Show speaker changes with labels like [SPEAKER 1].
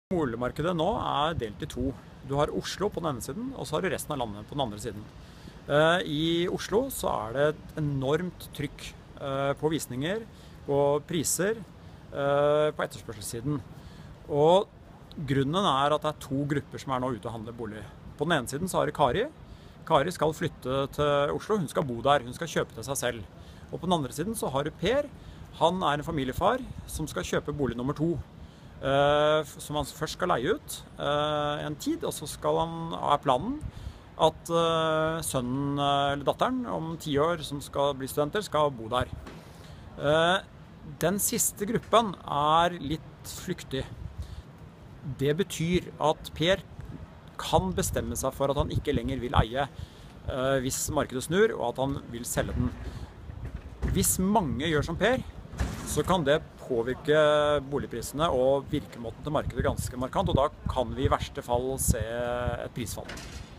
[SPEAKER 1] Boligmarkedet nå er delt i to. Du har Oslo på den ene siden, og så har du resten av landet på den andre siden. I Oslo så er det et enormt trykk på visninger, på priser, på etterspørselssiden. Og grunnen er at det er to grupper som er nå ute og handler bolig. På den ene siden så har du Kari. Kari skal flytte til Oslo, hun skal bo der, hun skal kjøpe til seg selv. Og på den andre siden så har du Per. Han er en familiefar som skal kjøpe bolig nummer 2. Som han først skal leie ut en tid, og så er planen at sønnen eller datteren om 10 år som skal bli studenter skal bo der. Den siste gruppen er litt flyktig. Det betyr at Per kan bestemme seg for at han ikke lenger vil eie hvis markedet snur, og at han vil selge den. Hvis mange gjør som Per, så kan det påvirke boligprisene og virkemåten til markedet ganske markant, og da kan vi i verste fall se et prisfall.